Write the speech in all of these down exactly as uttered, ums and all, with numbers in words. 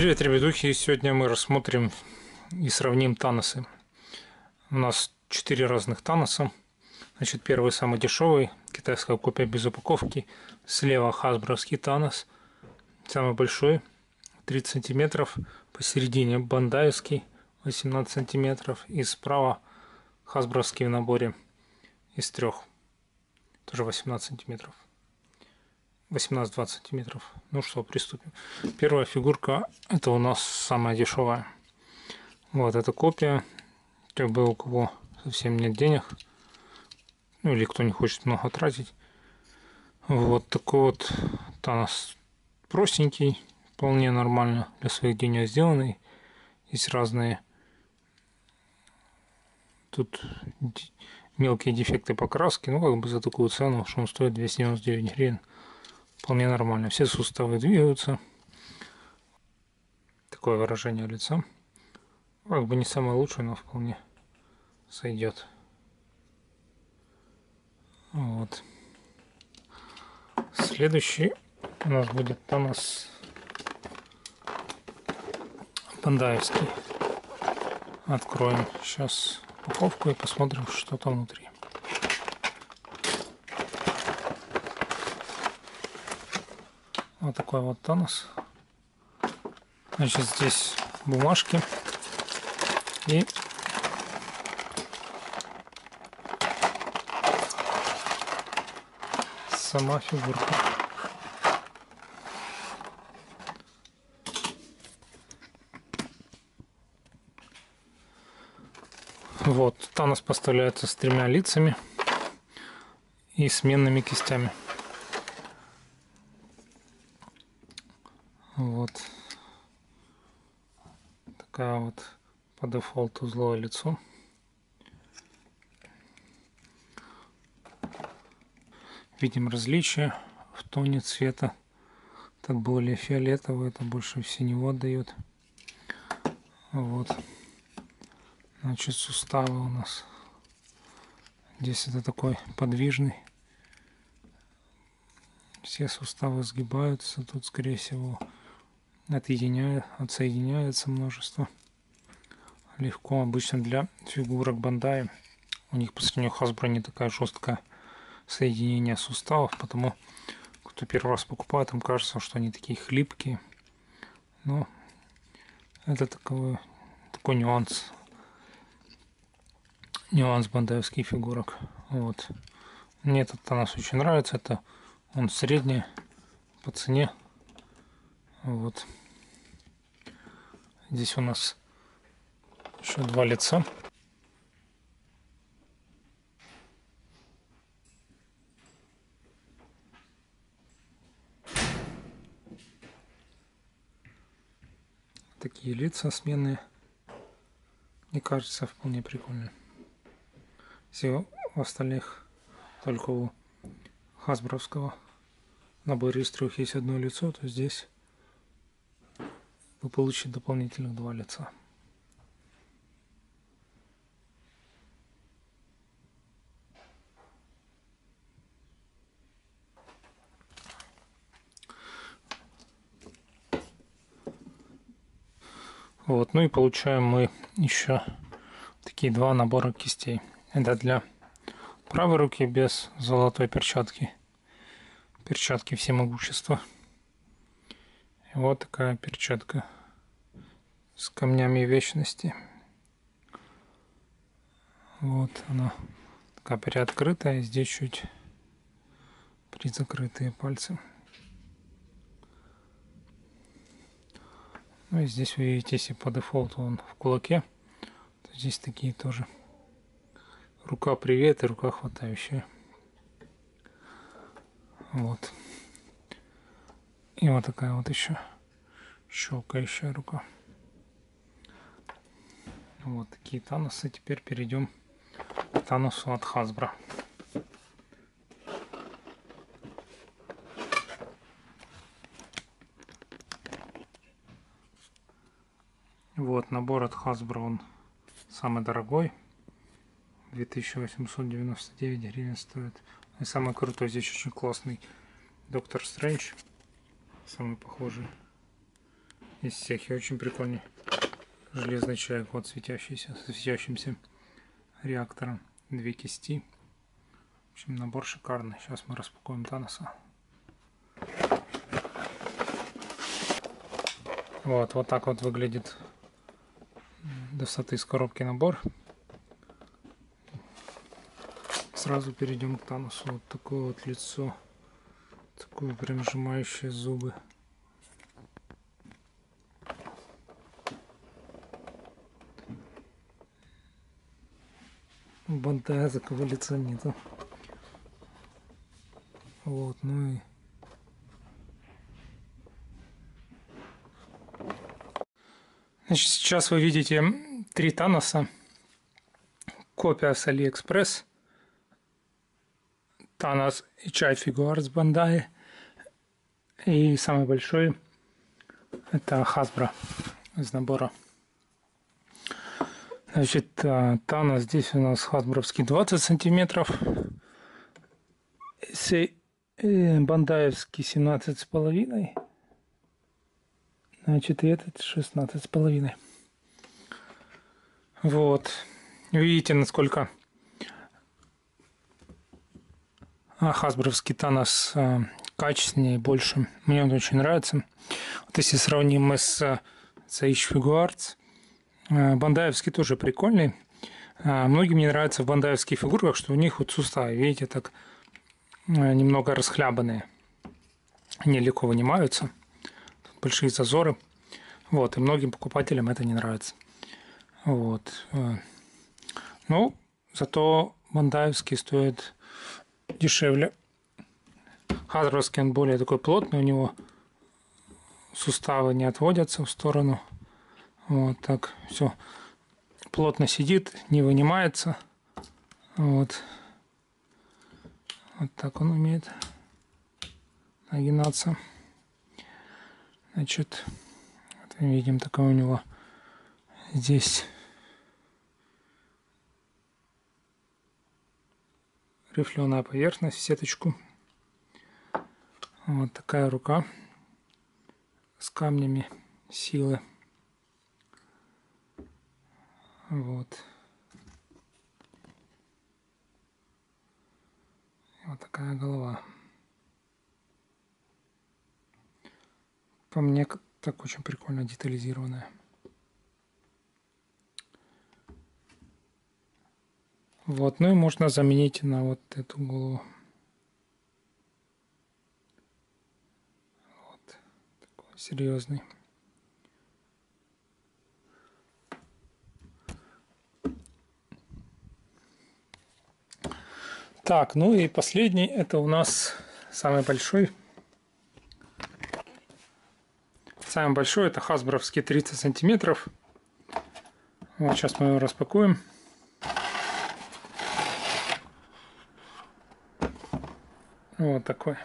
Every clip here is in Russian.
Привет, ребятухи! Сегодня мы рассмотрим и сравним Таносы. У нас четыре разных Таноса. Значит, первый самый дешевый, китайская копия без упаковки. Слева хасбровский Танос, самый большой, тридцать сантиметров. Посередине бандаевский, восемнадцать сантиметров. И справа хасбровский в наборе из трех, тоже восемнадцать сантиметров. восемнадцать-двадцать сантиметров. Ну что, приступим. Первая фигурка, это у нас самая дешевая. Вот эта копия. Как бы у кого совсем нет денег, ну или кто не хочет много тратить. Вот такой вот Танос простенький, вполне нормально для своих денег сделанный. Есть разные тут мелкие дефекты покраски, ну как бы за такую цену, что он стоит двести девяносто девять гривен. Вполне нормально. Все суставы двигаются. Такое выражение лица. Как бы не самое лучшее, но вполне сойдет. Вот. Следующий у нас будет Танос бандаевский. Откроем сейчас упаковку и посмотрим, что там внутри. Вот такой вот Танос. Значит, здесь бумажки и сама фигурка. Вот, Танос поставляется с тремя лицами и сменными кистями. Вот такая вот по дефолту злое лицо. Видим различия в тоне цвета. Так более фиолетовый, это больше в синего отдает. Вот. Значит, суставы у нас. Здесь это такой подвижный. Все суставы сгибаются. Тут, скорее всего, отъединяют, отсоединяется множество. Легко, обычно для фигурок Бандай. У них по сравнению с Hasbro не такая жесткая соединение суставов, потому кто первый раз покупает, им кажется, что они такие хлипкие. Но это такой, такой нюанс. Нюанс бандаевских фигурок. Вот. Мне этот Танос очень нравится. Это он средний по цене. Вот. Здесь у нас еще два лица. Такие лица сменные. Мне кажется, вполне прикольно. Все в остальных, только у хасбровского набора из трех есть одно лицо, то здесь вы получите дополнительных два лица. Вот, ну и получаем мы еще такие два набора кистей. Это для правой руки без золотой перчатки. Перчатки всемогущества. И вот такая перчатка с камнями вечности. Вот она такая приоткрытая, здесь чуть призакрытые пальцы. Ну и здесь вы видите, если по дефолту он в кулаке, то здесь такие тоже. Рука привет и рука хватающая. Вот. И вот такая вот еще щелкающая рука. Вот такие Таносы. Теперь перейдем к Таносу от Hasbro. Вот набор от Hasbro, он самый дорогой. две тысячи восемьсот девяносто девять гривен стоит. И самый крутой, здесь очень классный Доктор Стрэндж. Самый похожий Есть всякие очень прикольный железный человек, вот светящийся, с светящимся реактором. Две кисти. В общем, набор шикарный. Сейчас мы распакуем Таноса. Вот, вот так вот выглядит достатый из коробки набор. Сразу перейдем к Таносу. Вот такое вот лицо. Такое прям сжимающее зубы. Бантая такого лица нету. Вот, ну и... Значит, сейчас вы видите три Таноса. Копия с Алиэкспресс. Танос и Чай Фигуарts Bandai. И самый большой это Hasbro из набора. Значит, Танос здесь у нас хасбровский двадцать сантиметров. Бандаевский семнадцать с половиной. Значит, и этот шестнадцать с половиной. Вот. Видите, насколько хасбровский Танос качественнее, больше. Мне он очень нравится. Вот если сравним мы с Чай Фигуарts, бандаевский тоже прикольный. Многим не нравится в бандаевских фигурках, что у них вот суставы, видите, так немного расхлябанные. Они легко вынимаются. Тут большие зазоры. Вот, и многим покупателям это не нравится. Вот. Ну, зато бандаевский стоит дешевле. Хасбровский он более такой плотный, у него суставы не отводятся в сторону. Вот так все плотно сидит, не вынимается. Вот. Вот так он умеет нагинаться. Значит, вот видим, такое у него здесь рифленая поверхность в сеточку. Вот такая рука с камнями силы. Вот. И вот такая голова. По мне так очень прикольно детализированная. Вот, ну и можно заменить на вот эту голову. Вот, такой серьезный. Так, ну и последний, это у нас самый большой. Самый большой это хасбровский тридцать сантиметров. Вот сейчас мы его распакуем. Вот такой.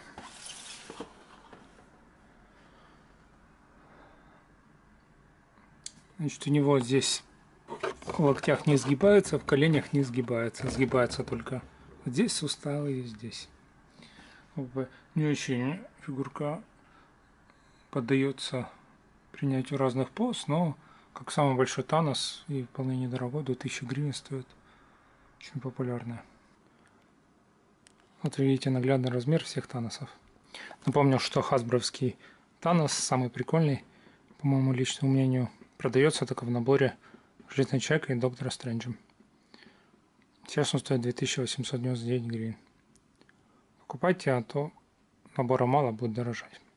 Значит, у него здесь в локтях не сгибается, в коленях не сгибается. Сгибается только вот здесь суставы и здесь. Не очень фигурка поддается принятию разных поз, но как самый большой Танос и вполне недорогой, две тысячи гривен стоит. Очень популярная. Вот вы видите наглядный размер всех Таносов. Напомню, что хасбровский Танос самый прикольный, по моему личному мнению, продается только в наборе Железный Человек и Доктора Стрэнджа. Сейчас он стоит две тысячи восемьсот девяносто девять гривен. Покупайте, а то набора мало, будет дорожать.